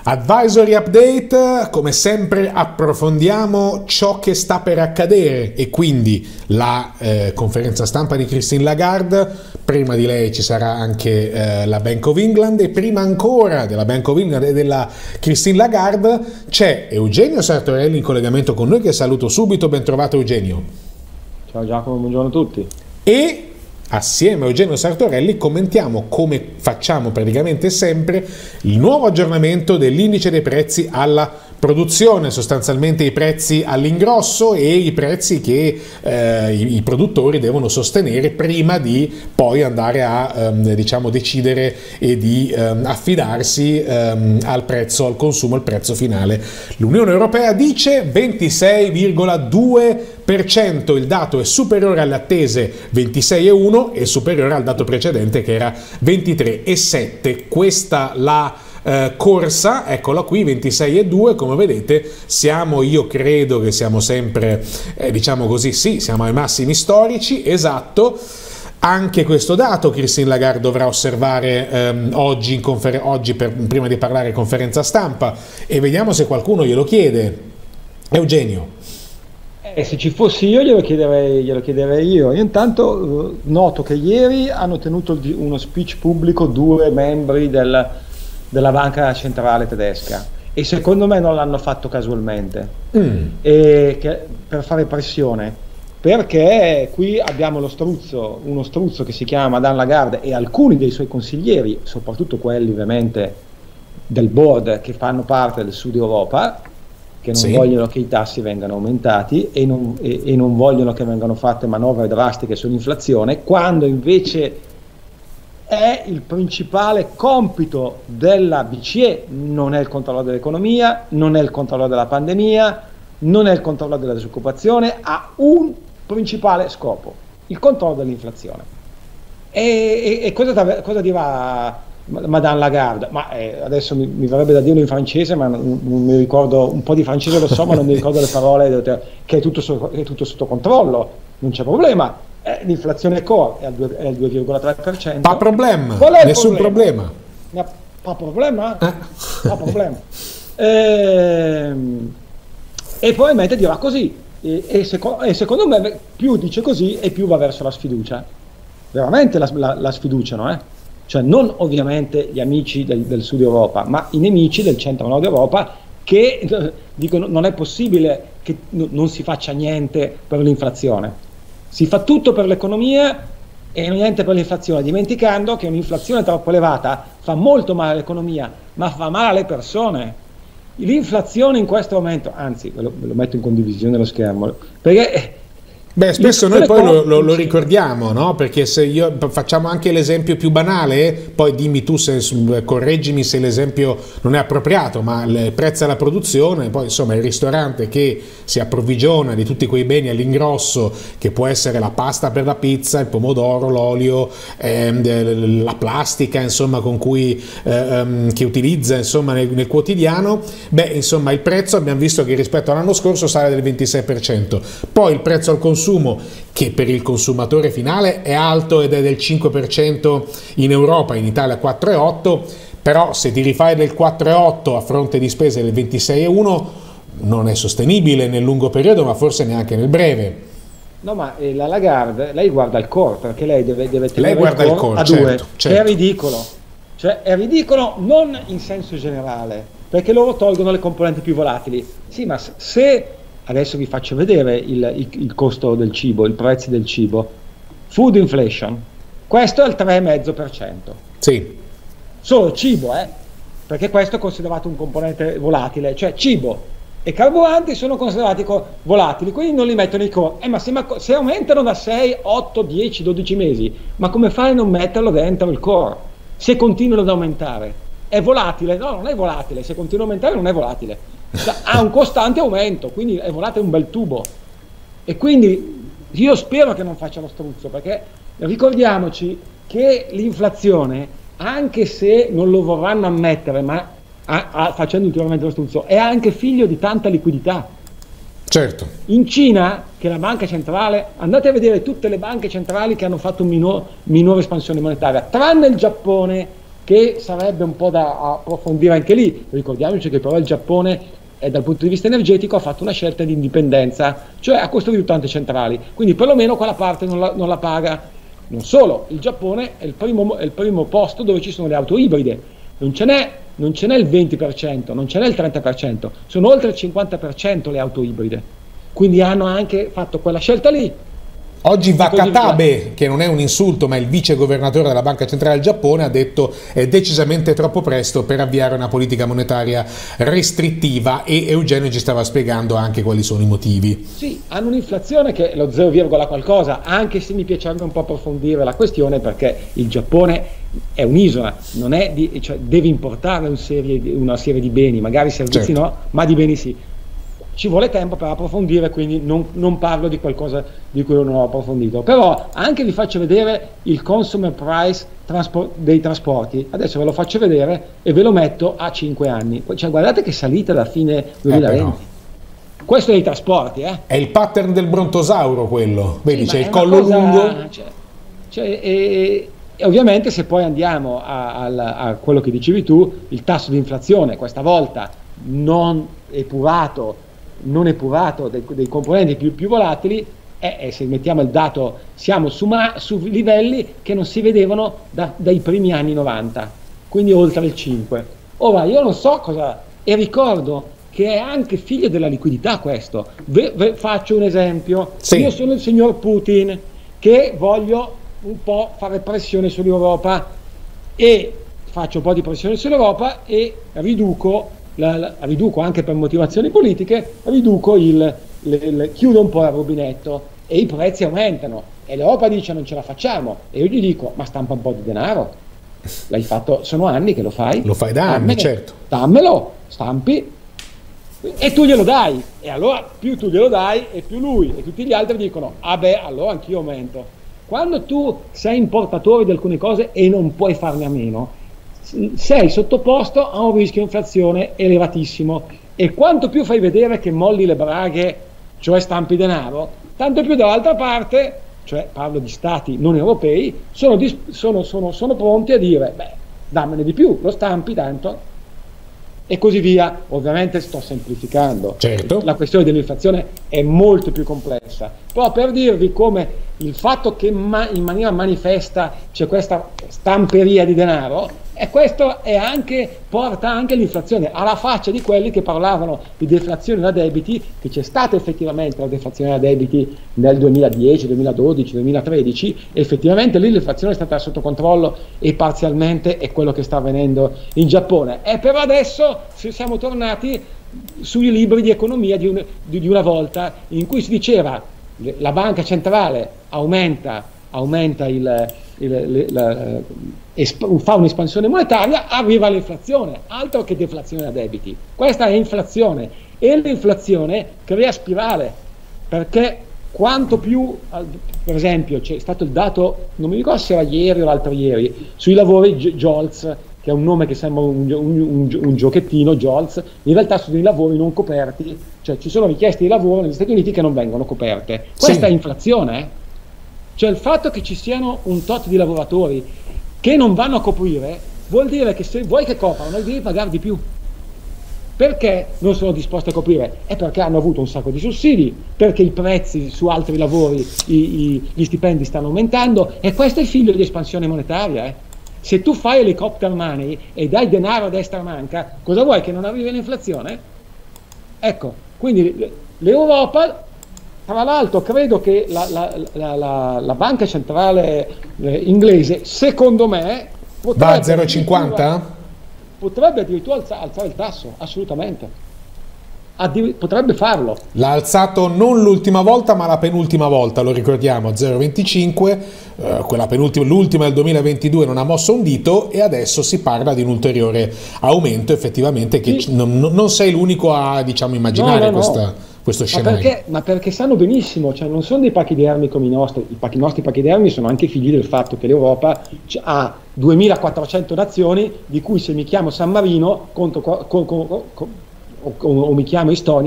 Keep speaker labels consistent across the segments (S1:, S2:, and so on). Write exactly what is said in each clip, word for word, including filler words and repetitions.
S1: Advisory Update, come sempre approfondiamo ciò che sta per accadere e quindi la eh, conferenza stampa di Christine Lagarde, prima di lei ci sarà anche eh, la Bank of England e prima ancora della Bank of England e della Christine Lagarde c'è Eugenio Sartorelli in collegamento con noi che saluto subito, ben trovato Eugenio.
S2: Ciao Giacomo, buongiorno a tutti.
S1: E assieme a Eugenio Sartorelli commentiamo, come facciamo praticamente sempre, il nuovo aggiornamento dell'indice dei prezzi alla produzione, sostanzialmente i prezzi all'ingrosso e i prezzi che eh, i, i produttori devono sostenere prima di poi andare a ehm, diciamo decidere e di ehm, affidarsi ehm, al prezzo al consumo, al prezzo finale. L'Unione Europea dice ventisei virgola due per cento, il dato è superiore alle attese ventisei virgola uno e superiore al dato precedente che era ventitré virgola sette. Questa la Uh, corsa, eccola qui, ventisei virgola due, come vedete siamo, io credo che siamo sempre, eh, diciamo così, sì, siamo ai massimi storici, esatto. Anche questo dato Christine Lagarde dovrà osservare ehm, oggi, in confer- oggi per, prima di parlare in conferenza stampa, e vediamo se qualcuno glielo chiede. Eugenio.
S2: Eh, se ci fossi io glielo chiederei, glielo chiederei io. Io intanto eh, noto che ieri hanno tenuto uno speech pubblico due membri del della banca centrale tedesca e secondo me non l'hanno fatto casualmente mm. e che, per fare pressione, perché qui abbiamo lo struzzo, uno struzzo che si chiama Madame Lagarde e alcuni dei suoi consiglieri, soprattutto quelli ovviamente del board che fanno parte del Sud Europa, che non sì. vogliono che i tassi vengano aumentati e non, e, e non vogliono che vengano fatte manovre drastiche sull'inflazione, quando invece è il principale compito della B C E, non è il controllo dell'economia, non è il controllo della pandemia, non è il controllo della disoccupazione, ha un principale scopo, il controllo dell'inflazione. E, e, e cosa, cosa dirà Madame Lagarde? Ma eh, adesso mi, mi verrebbe da dirlo in francese, ma non, non mi ricordo, un po' di francese lo so, ma non mi ricordo le parole, che è tutto, so, è tutto sotto controllo, non c'è problema. Eh, l'inflazione core è al due virgola tre per cento.
S1: Pa problema, nessun problema.
S2: problema. Pa problema? Eh. Pa problema. Ehm, e probabilmente dirà così. E, e, seco e secondo me più dice così e più va verso la sfiducia. Veramente la, la, la sfiduciano, eh? Cioè non ovviamente gli amici del, del Sud Europa, ma i nemici del centro-nord Europa che eh, dicono non è possibile che non si faccia niente per l'inflazione. Si fa tutto per l'economia e niente per l'inflazione, dimenticando che un'inflazione troppo elevata fa molto male all'economia, ma fa male alle persone. L'inflazione in questo momento, anzi ve lo, ve lo metto in condivisione lo schermo, perché
S1: beh, spesso noi poi lo, lo, lo ricordiamo, no? Perché se io facciamo anche l'esempio più banale, poi dimmi tu, se, correggimi se l'esempio non è appropriato, ma il prezzo alla produzione, poi insomma il ristorante che si approvvigiona di tutti quei beni all'ingrosso, che può essere la pasta per la pizza, il pomodoro, l'olio, ehm, la plastica, insomma, con cui ehm, che utilizza insomma nel, nel quotidiano, beh, insomma il prezzo abbiamo visto che rispetto all'anno scorso sale del ventisei per cento. Poi il prezzo al consumo, che per il consumatore finale è alto ed è del cinque per cento in Europa, in Italia quattro virgola otto, però se ti rifai del quattro virgola otto a fronte di spese del ventisei virgola uno non è sostenibile nel lungo periodo, ma forse neanche nel breve.
S2: No, ma eh, la Lagarde, lei guarda il core, perché lei deve, deve tenere
S1: lei guarda il core,
S2: a
S1: certo,
S2: due,
S1: certo.
S2: È ridicolo, cioè è ridicolo non in senso generale, perché loro tolgono le componenti più volatili. Sì, ma se adesso vi faccio vedere il, il, il costo del cibo, i prezzi del cibo, food inflation, questo è il tre virgola cinque per cento.
S1: Sì.
S2: Solo cibo, eh? Perché questo è considerato un componente volatile, cioè cibo e carburanti sono considerati volatili, quindi non li mettono in core. Eh, ma se, ma se aumentano da sei, otto, dieci, dodici mesi, ma come fai a non metterlo dentro il core? Se continuano ad aumentare, è volatile? No, non è volatile, se continua a aumentare non è volatile. Ha un costante aumento, quindi è volatile un bel tubo. E quindi io spero che non faccia lo struzzo, perché ricordiamoci che l'inflazione, anche se non lo vorranno ammettere, ma a, a, facendo ultimamente lo struzzo, è anche figlio di tanta liquidità.
S1: Certo.
S2: In Cina, che la banca centrale, andate a vedere tutte le banche centrali che hanno fatto un minor, minore espansione monetaria, tranne il Giappone che sarebbe un po' da approfondire anche lì. Ricordiamoci che però il Giappone eh, dal punto di vista energetico ha fatto una scelta di indipendenza, cioè ha costruito tante centrali, quindi perlomeno quella parte non la, non la paga. Non solo, il Giappone è il, primo, è il primo posto dove ci sono le auto ibride, non ce n'è, non ce n'è il venti per cento, non ce n'è il trenta per cento, sono oltre il cinquanta per cento le auto ibride, quindi hanno anche fatto quella scelta lì.
S1: Oggi Wakatabe, che non è un insulto ma è il vice governatore della Banca Centrale del Giappone, ha detto è decisamente troppo presto per avviare una politica monetaria restrittiva, e Eugenio ci stava spiegando anche quali sono i motivi.
S2: Sì, hanno un'inflazione che è lo zero, qualcosa, anche se mi piacerebbe un po' approfondire la questione, perché il Giappone è un'isola, non è di, cioè deve importare un serie, una serie di beni, magari servizi certo. no, ma di beni sì. Ci vuole tempo per approfondire, quindi non, non parlo di qualcosa di cui non ho approfondito, però anche vi faccio vedere il consumer price transport, dei trasporti. Adesso ve lo faccio vedere e ve lo metto a cinque anni, cioè guardate che salita da fine duemilaventi. Eh questo è i trasporti, eh.
S1: È il pattern del brontosauro quello, vedi,
S2: sì,
S1: c'è il collo cosa, lungo.
S2: Cioè, cioè, e, e ovviamente se poi andiamo a, a, a quello che dicevi tu, il tasso di inflazione questa volta non epurato, non epurato dei, dei componenti più, più volatili, e eh, se mettiamo il dato siamo su, ma, su livelli che non si vedevano da, dai primi anni novanta, quindi oltre il cinque. Ora io non so cosa, e ricordo che è anche figlio della liquidità questo. Ve, ve faccio un esempio, sì. Io sono il signor Putin che voglio un po' fare pressione sull'Europa, e faccio un po' di pressione sull'Europa e riduco La, la, riduco anche per motivazioni politiche, riduco il, le, le, chiudo un po' il rubinetto e i prezzi aumentano, e l'Europa dice non ce la facciamo, e io gli dico ma stampa un po' di denaro, l'hai fatto, sono anni che lo fai,
S1: lo fai da anni, certo,
S2: dammelo, stampi, e tu glielo dai, e allora più tu glielo dai e più lui e tutti gli altri dicono ah beh, allora anch'io aumento. Quando tu sei importatore di alcune cose e non puoi farne a meno, sei sottoposto a un rischio di inflazione elevatissimo, e quanto più fai vedere che molli le braghe, cioè stampi denaro, tanto più dall'altra parte, cioè parlo di stati non europei, sono, sono, sono, sono pronti a dire beh, dammene di più, lo stampi tanto, e così via. Ovviamente sto semplificando,
S1: certo.
S2: La questione dell'inflazione è molto più complessa, però per dirvi come il fatto che ma in maniera manifesta c'è questa stamperia di denaro, e questo è anche, porta anche l'inflazione, alla faccia di quelli che parlavano di deflazione da debiti, che c'è stata effettivamente la deflazione da debiti nel duemiladieci, duemiladodici, duemilatredici, e effettivamente lì l'inflazione è stata sotto controllo, e parzialmente è quello che sta avvenendo in Giappone. E però adesso siamo tornati sui libri di economia di, un, di, di una volta, in cui si diceva la banca centrale aumenta, aumenta il, il, il, la, esp- fa un'espansione monetaria, arriva l'inflazione, altro che deflazione da debiti. Questa è inflazione, e l'inflazione crea spirale, perché quanto più, per esempio c'è stato il dato, non mi ricordo se era ieri o l'altro ieri, sui lavori Jolts, che è un nome che sembra un, un, un, un giochettino, Jolts, in realtà sono i lavori non coperti, cioè ci sono richieste di lavoro negli Stati Uniti che non vengono coperte. Questa sì. È inflazione, eh? Cioè il fatto che ci siano un tot di lavoratori che non vanno a coprire vuol dire che se vuoi che coprano devi pagare di più. Perché non sono disposti a coprire? È perché hanno avuto un sacco di sussidi, perché i prezzi su altri lavori, i, i, gli stipendi stanno aumentando, e questo è figlio di espansione monetaria, eh? Se tu fai helicopter money e dai denaro a destra manca, cosa vuoi, che non arrivi l'inflazione? Ecco, quindi l'Europa, tra l'altro credo che la, la, la, la, la banca centrale eh, inglese, secondo me,
S1: va a zero virgola cinquanta?
S2: Potrebbe addirittura alza, alzare il tasso, assolutamente. Addir- potrebbe farlo.
S1: L'ha alzato non l'ultima volta ma la penultima volta, lo ricordiamo, a zero virgola venticinque, eh, quella penultima, l'ultima del duemilaventidue non ha mosso un dito, e adesso si parla di un ulteriore aumento, effettivamente, che sì. non, non sei l'unico a, diciamo, immaginare no, no, questa, no. questo scenario.
S2: Ma perché, ma perché sanno benissimo, cioè non sono dei pachidermi come i nostri, i, pacchi, i nostri pachidermi sono anche figli del fatto che l'Europa ha duemilaquattrocento nazioni, di cui se mi chiamo San Marino conto, con, con, con, O, o mi chiamo Estonia,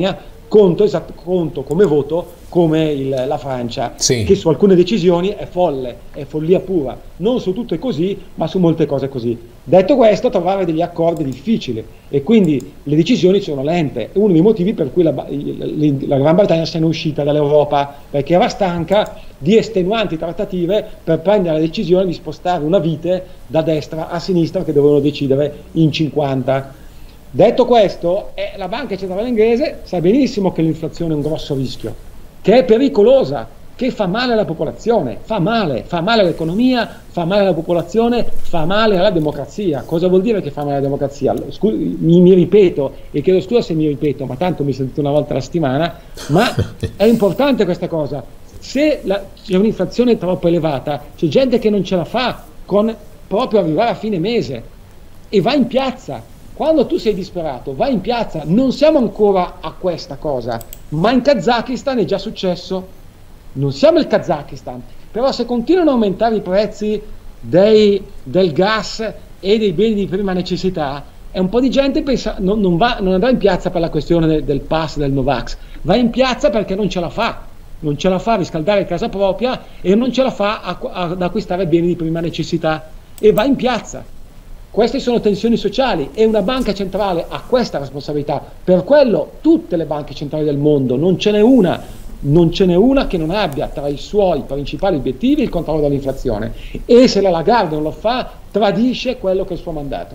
S2: conto, esatto, conto come voto come il, la Francia,
S1: sì.
S2: che su alcune decisioni è folle, è follia pura, non su tutto è così, ma su molte cose è così. Detto questo, trovare degli accordi è difficile e quindi le decisioni sono lente, è uno dei motivi per cui la, la Gran Bretagna se n'è uscita dall'Europa, perché era stanca di estenuanti trattative per prendere la decisione di spostare una vite da destra a sinistra che dovevano decidere in cinquanta. Detto questo, eh, la banca centrale inglese sa benissimo che l'inflazione è un grosso rischio, che è pericolosa, che fa male alla popolazione, fa male, fa male all'economia, fa male alla popolazione, fa male alla democrazia. Cosa vuol dire che fa male alla democrazia? Scu- mi, mi ripeto, e chiedo scusa se mi ripeto, ma tanto mi sentite una volta alla settimana, ma è importante questa cosa. Se la, c'è un'inflazione troppo elevata, c'è gente che non ce la fa con proprio arrivare a fine mese e va in piazza. Quando tu sei disperato, vai in piazza. Non siamo ancora a questa cosa, ma in Kazakistan è già successo. Non siamo il Kazakistan, però se continuano a aumentare i prezzi dei, del gas e dei beni di prima necessità, e un po' di gente pensa, non, non, va, non andrà in piazza per la questione del, del pass, del Novax, va in piazza perché non ce la fa, non ce la fa a riscaldare casa propria e non ce la fa a, a, ad acquistare beni di prima necessità e va in piazza. Queste sono tensioni sociali e una banca centrale ha questa responsabilità. Per quello tutte le banche centrali del mondo, non ce n'è una, non ce n'è una che non abbia tra i suoi principali obiettivi il controllo dell'inflazione, e se la Lagarde non lo fa tradisce quello che è il suo mandato.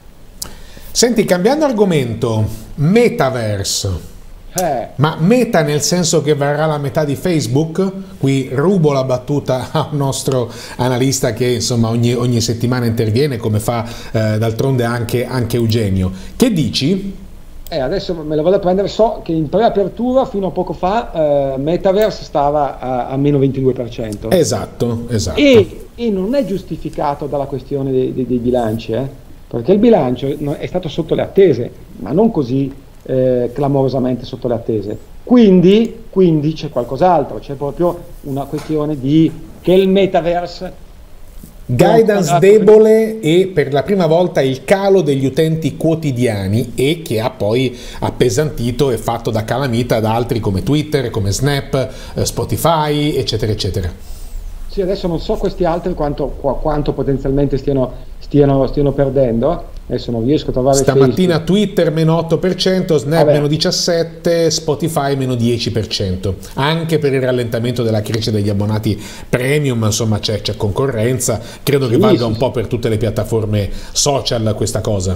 S1: Senti, cambiando argomento, Metaverse.
S2: Eh.
S1: Ma Meta nel senso che varrà la metà di Facebook? Qui rubo la battuta a un nostro analista che insomma ogni, ogni settimana interviene, come fa eh, d'altronde anche, anche Eugenio. Che dici?
S2: Eh, adesso me la vado a prendere, so che in preapertura fino a poco fa eh, Metaverse stava a, a meno ventidue per cento.
S1: Esatto, esatto.
S2: E, e non è giustificato dalla questione dei, dei, dei bilanci, eh? Perché il bilancio è stato sotto le attese, ma non così eh, clamorosamente sotto le attese. Quindi, quindi c'è qualcos'altro, c'è proprio una questione di che il Metaverse...
S1: Guidance debole e per la prima volta il calo degli utenti quotidiani, e che ha poi appesantito e fatto da calamita da altri come Twitter, come Snap, Spotify, eccetera, eccetera.
S2: Sì, adesso non so questi altri quanto, quanto potenzialmente stiano, stiano, stiano perdendo. Adesso non riesco a trovare.
S1: Stamattina
S2: Facebook.
S1: Twitter meno otto per cento, Snap
S2: Vabbè.
S1: meno diciassette per cento, Spotify meno dieci per cento. Anche per il rallentamento della crescita degli abbonati premium, insomma c'è, c'è concorrenza. Credo
S2: Sì,
S1: che valga
S2: sì,
S1: un
S2: sì.
S1: po' per tutte le piattaforme social questa cosa.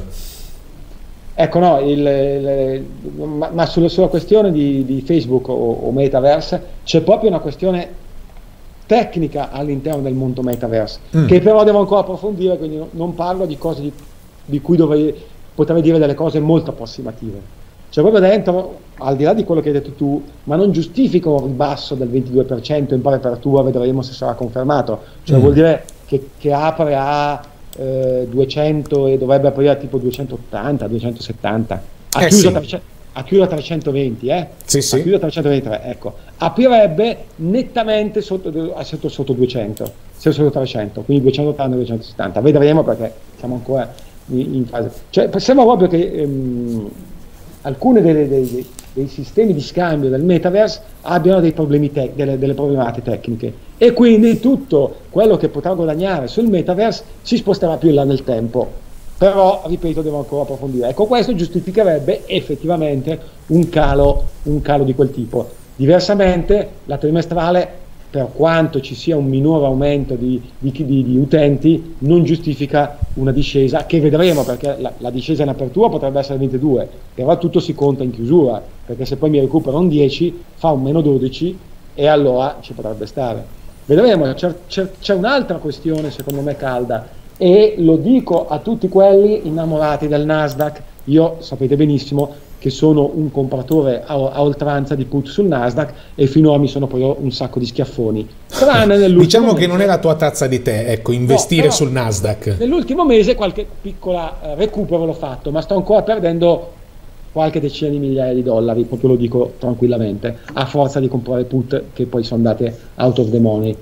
S2: Ecco, no, il, il, ma, ma sulla, sulla questione di, di Facebook o, o Metaverse c'è proprio una questione tecnica all'interno del mondo Metaverse, mm. che però devo ancora approfondire, quindi no, non parlo di cose di, di cui dovrei, potrei dire delle cose molto approssimative. Cioè proprio dentro, al di là di quello che hai detto tu, ma non giustifico un ribasso del ventidue per cento in preapertura, vedremo se sarà confermato. Cioè mm. vuol dire che, che apre a eh, duecento e dovrebbe aprire a tipo duecentottanta, duecentosettanta. Ha
S1: eh
S2: chiuso
S1: sì.
S2: trecento, a chiuso a trecentoventi, eh?
S1: Sì, sì.
S2: A chiuso a trecentoventitré, ecco. Aprirebbe nettamente sotto, sotto, sotto duecento, sotto trecento, quindi duecentottanta, duecentosettanta. Vedremo perché siamo ancora in, in fase. Cioè, pensiamo proprio che ehm, alcuni dei, dei, dei sistemi di scambio del Metaverse abbiano dei problemi tec- delle, delle problematiche tecniche, e quindi tutto quello che potrà guadagnare sul Metaverse si sposterà più in là nel tempo. Però, ripeto, devo ancora approfondire. Ecco, questo giustificherebbe effettivamente un calo, un calo di quel tipo. Diversamente, la trimestrale, per quanto ci sia un minore aumento di, di, di, di utenti, non giustifica una discesa, che vedremo, perché la, la discesa in apertura potrebbe essere ventidue, però tutto si conta in chiusura, perché se poi mi recupera un dieci, fa un meno dodici, e allora ci potrebbe stare. Vedremo, c'è, c'è, c'è un'altra questione, secondo me, calda, e lo dico a tutti quelli innamorati del Nasdaq. Io sapete benissimo che sono un compratore a, a oltranza di put sul Nasdaq, e finora mi sono preso un sacco di schiaffoni.
S1: Diciamo che non è la tua tazza di tè, ecco, investire no, sul Nasdaq.
S2: Nell'ultimo mese qualche piccola eh, recupero l'ho fatto, ma sto ancora perdendo qualche decina di migliaia di dollari, proprio lo dico tranquillamente, a forza di comprare put che poi sono andate out of the money.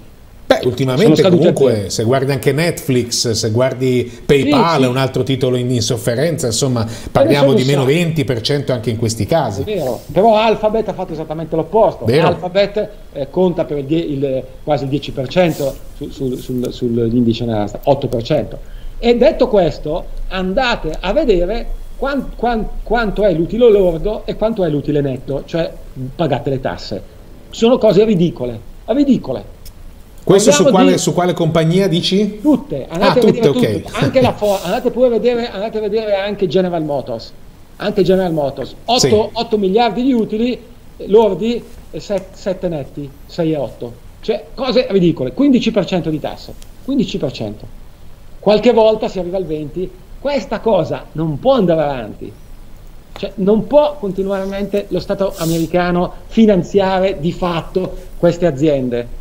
S1: Beh, ultimamente comunque se guardi anche Netflix, se guardi PayPal, sì, sì. un altro titolo in, in sofferenza, insomma parliamo di meno venti per cento anche in questi casi.
S2: È vero, però Alphabet ha fatto esattamente l'opposto. Vero. Alphabet eh, conta per il, il, quasi il dieci per cento su, su, sul, sull'indice Nasdaq, otto per cento. E detto questo, andate a vedere quant, quant, quanto è l'utile lordo e quanto è l'utile netto, cioè pagate le tasse. Sono cose ridicole, ridicole.
S1: Questo su quale, di... su quale compagnia dici?
S2: Tutte, andate, ah, a tutte, okay. tutte. Anche la Ford, andate pure a vedere, andate a vedere anche General Motors, anche General Motors, otto, sì. otto miliardi di utili, lordi, sette netti, sei e otto, cioè cose ridicole, quindici per cento di tasse, quindici per cento, qualche volta si arriva al venti per cento, questa cosa non può andare avanti, cioè non può continuamente lo Stato americano finanziare di fatto queste aziende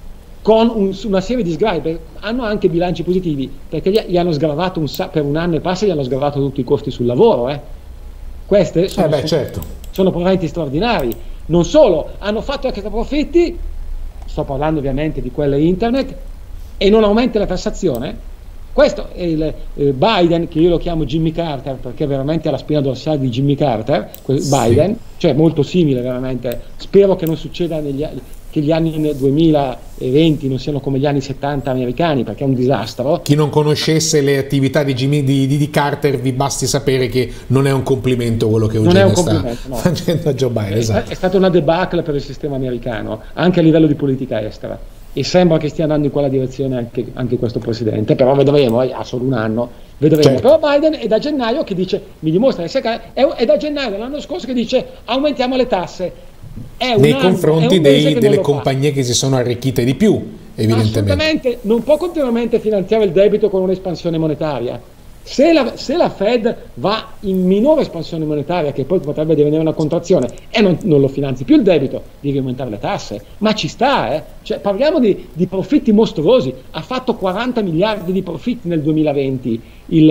S2: con un, una serie di sgravi. Hanno anche bilanci positivi perché gli, gli hanno sgravato un, per un anno e passa, gli hanno sgravato tutti i costi sul lavoro. Eh. Queste sono,
S1: eh beh, certo.
S2: sono proventi straordinari. Non solo, hanno fatto extra profitti, sto parlando ovviamente di quelle internet, e non aumenta la tassazione. Questo è il eh, Biden, che io lo chiamo Jimmy Carter perché veramente ha la spina dorsale di Jimmy Carter, sì. Biden, cioè molto simile veramente. Spero che non succeda negli anni, che gli anni duemilaventi non siano come gli anni settanta americani, perché è un disastro.
S1: Chi non conoscesse le attività di Jimmy di, di, di Carter, vi basti sapere che non è un complimento quello che Eugenio sta no. facendo a Joe Biden. È, esatto. è stata una debacle per il sistema americano, anche a livello di politica estera. E sembra che stia andando in quella direzione anche, anche questo presidente, però vedremo, eh, ha solo un anno, vedremo. Certo. Però Biden è da gennaio che dice, mi dimostra è, è da gennaio dell'anno scorso che dice aumentiamo le tasse. È un Nei
S2: anno,
S1: confronti dei, delle compagnie fa. che si sono arricchite di più, evidentemente.
S2: Assolutamente, non può continuamente finanziare il debito con un'espansione monetaria. Se la, se la Fed va in minore espansione monetaria, che poi potrebbe divenire una contrazione, e non, non lo finanzi più il debito, devi aumentare le tasse. Ma ci sta, eh? Cioè, parliamo di, di profitti mostruosi. Ha fatto quaranta miliardi di profitti nel duemilaventi il,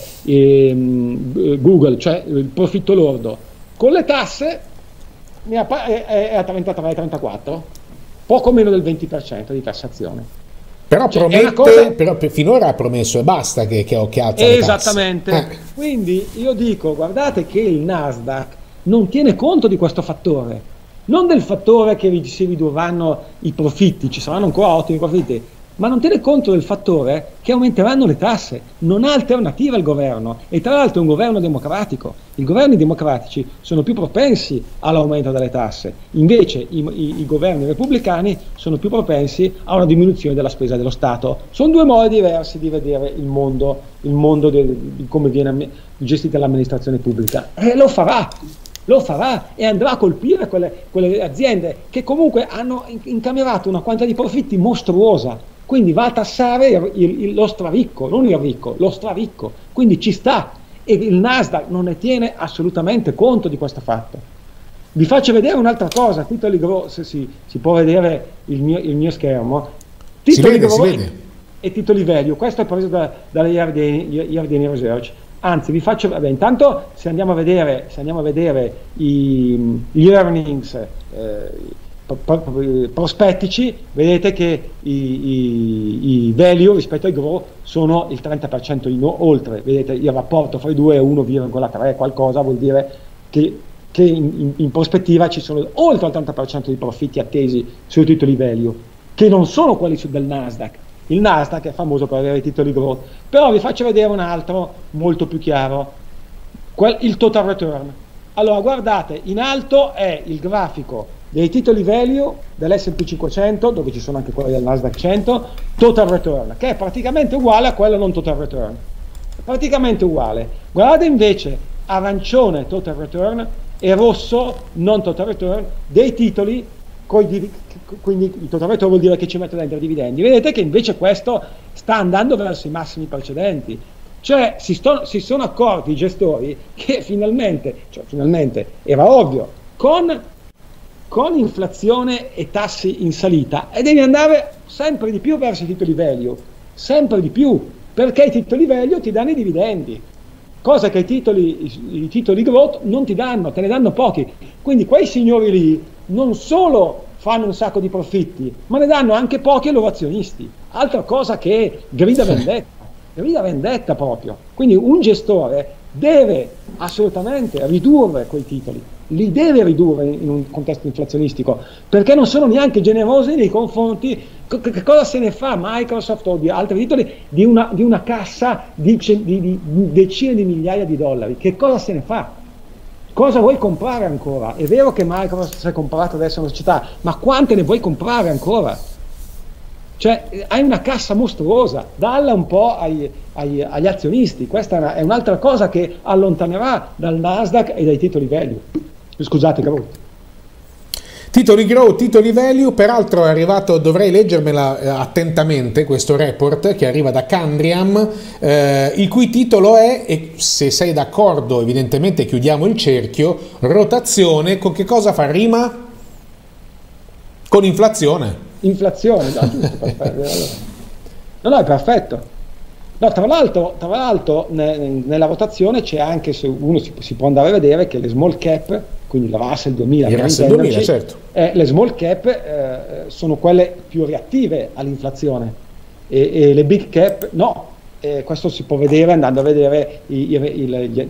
S2: eh, Google, cioè il profitto lordo. Con le tasse ne ha, è, è a trentatré trentaquattro, poco meno del venti per cento di tassazione.
S1: Però, cioè, promette, cosa... però finora ha promesso e basta che, che, che alza le tasse.
S2: Esattamente. Eh. Quindi io dico, guardate che il Nasdaq non tiene conto di questo fattore, non del fattore che si ridurranno i profitti, ci saranno ancora ottimi profitti, ma non tiene conto del fattore che aumenteranno le tasse. Non ha alternativa il governo, e tra l'altro è un governo democratico. I governi democratici sono più propensi all'aumento delle tasse, invece i, i, i governi repubblicani sono più propensi a una diminuzione della spesa dello Stato. Sono due modi diversi di vedere il mondo, il mondo di come viene gestita l'amministrazione pubblica, e lo farà. Lo farà e andrà a colpire quelle, quelle aziende che comunque hanno incamerato una quantità di profitti mostruosa. Quindi va a tassare il, il, lo straricco, non il ricco, lo straricco. Quindi ci sta, e il Nasdaq non ne tiene assolutamente conto di questo fatto. Vi faccio vedere un'altra cosa, titoli grossi, si, si può vedere il mio, il mio schermo. Titoli grossi e titoli value. Questo è preso da, dalla Yardeni Research. Anzi, vi faccio, vabbè, intanto se andiamo a vedere, se andiamo a vedere i, gli earnings eh, prospettici, vedete che i, i, i value rispetto ai growth sono il trenta per cento in oltre. Vedete il rapporto fra i due è uno virgola tre qualcosa, vuol dire che, che in, in prospettiva ci sono oltre il trenta per cento di profitti attesi sui titoli value, che non sono quelli su, del Nasdaq. Il Nasdaq è famoso per avere i titoli growth, però vi faccio vedere un altro molto più chiaro, quel, il total return. Allora guardate, in alto è il grafico dei titoli value dell'esse and pi cinquecento, dove ci sono anche quelli del Nasdaq cento, total return, che è praticamente uguale a quello non total return, è praticamente uguale. Guardate invece arancione total return e rosso non total return dei titoli, coi, quindi il total return vuol dire che ci mette dentro i dividendi. Vedete che invece questo sta andando verso i massimi precedenti, cioè si, sto, si sono accorti i gestori che finalmente, cioè finalmente era ovvio, con con inflazione e tassi in salita, e devi andare sempre di più verso i titoli value, sempre di più, perché i titoli value ti danno i dividendi, cosa che i titoli, i, i titoli growth non ti danno, te ne danno pochi. Quindi quei signori lì non solo fanno un sacco di profitti, ma ne danno anche pochi ai loro azionisti. Altra cosa che grida vendetta, grida vendetta proprio. Quindi un gestore deve assolutamente ridurre quei titoli, li deve ridurre in un contesto inflazionistico, perché non sono neanche generosi nei confronti. Che cosa se ne fa Microsoft o di altri titoli di una, di una cassa di, di, di decine di migliaia di dollari? Che cosa se ne fa? Cosa vuoi comprare ancora? È vero che Microsoft si è comprato adesso una società, ma quante ne vuoi comprare ancora? Cioè, hai una cassa mostruosa, dalla un po' ai, ai, agli azionisti. Questa è, una, è un'altra cosa che allontanerà dal Nasdaq e dai titoli value. Scusate, Cavolo.
S1: Titoli growth, titoli value, peraltro è arrivato, dovrei leggermela eh, attentamente, questo report che arriva da Candriam, eh, il cui titolo è, e se sei d'accordo evidentemente chiudiamo il cerchio, rotazione, con che cosa fa rima? Con inflazione.
S2: Inflazione, no, giusto, perfetto. No, no, è perfetto. No, tra l'altro, tra l'altro ne, nella rotazione c'è anche, se uno si, si può andare a vedere, che le small cap, quindi la Russell duemila,
S1: il Russell duemila, certo.
S2: eh, le small cap eh, sono quelle più reattive all'inflazione e, e le big cap no. Eh, questo si può vedere andando a vedere i, i, i,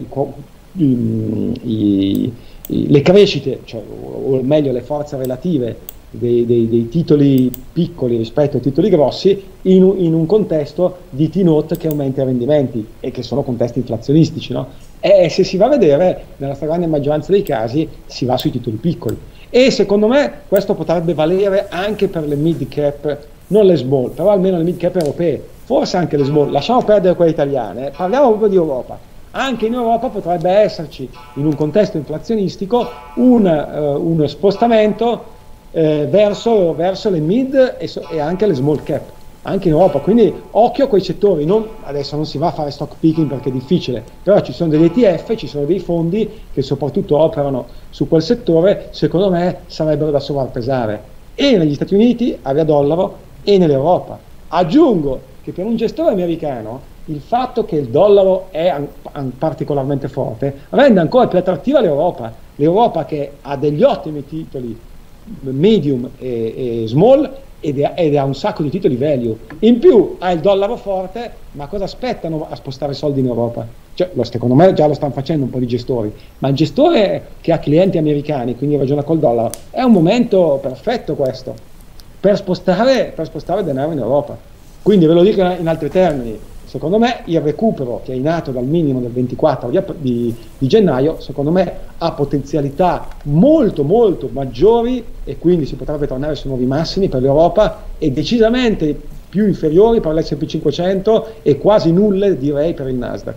S2: i, i, i, le crescite, cioè, o meglio le forze relative Dei, dei, dei titoli piccoli rispetto ai titoli grossi in, in un contesto di T-Note che aumenta i rendimenti e che sono contesti inflazionistici, no? E se si va a vedere, nella stragrande maggioranza dei casi si va sui titoli piccoli, e secondo me questo potrebbe valere anche per le mid cap, non le small, però almeno le mid cap europee, forse anche le small, lasciamo perdere quelle italiane, parliamo proprio di Europa. Anche in Europa potrebbe esserci, in un contesto inflazionistico, un, uh, uno spostamento Eh, verso, verso le mid e, so, e anche le small cap, anche in Europa. Quindi occhio a quei settori. Non, adesso non si va a fare stock picking perché è difficile, però ci sono degli E T F, ci sono dei fondi che soprattutto operano su quel settore, secondo me sarebbero da sovrapesare, e negli Stati Uniti, area dollaro, e nell'Europa. Aggiungo che per un gestore americano il fatto che il dollaro è an- an- particolarmente forte rende ancora più attrattiva l'Europa, l'Europa che ha degli ottimi titoli medium e, e small ed, è, ed ha un sacco di titoli value, in più ha il dollaro forte, ma cosa aspettano a spostare soldi in Europa? Cioè, lo, secondo me già lo stanno facendo un po' di gestori, ma il gestore che ha clienti americani, quindi ragiona col dollaro, è un momento perfetto questo per spostare, per spostare denaro in Europa. Quindi ve lo dico in altri termini, secondo me il recupero che è in atto dal minimo del ventiquattro di, di, di gennaio, secondo me ha potenzialità molto molto maggiori, e quindi si potrebbe tornare su nuovi massimi per l'Europa e decisamente più inferiori per l'S and P cinquecento e quasi nulle direi per il Nasdaq.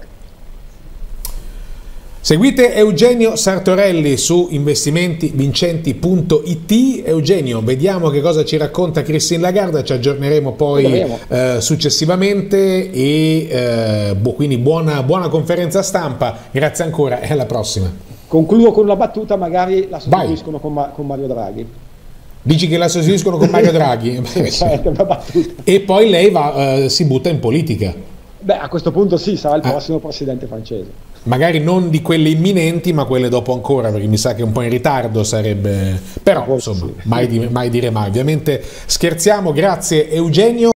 S1: Seguite Eugenio Sartorelli su investimenti vincenti punto it. Eugenio, vediamo che cosa ci racconta Christine Lagarde, ci aggiorneremo poi eh, successivamente e eh, bu- quindi buona, buona conferenza stampa, grazie ancora e alla prossima.
S2: Concludo con una battuta, magari la sostituiscono con, Ma- con Mario Draghi.
S1: Dici che la sostituiscono con Mario Draghi?
S2: Sì, certo, una battuta.
S1: E poi lei va, eh, si butta in politica.
S2: Beh, a questo punto sì, sarà il prossimo ah. presidente francese.
S1: Magari non di quelle imminenti, ma quelle dopo ancora, perché mi sa che un po' in ritardo sarebbe. Però, insomma, mai, di, mai dire mai. Ovviamente scherziamo, grazie Eugenio.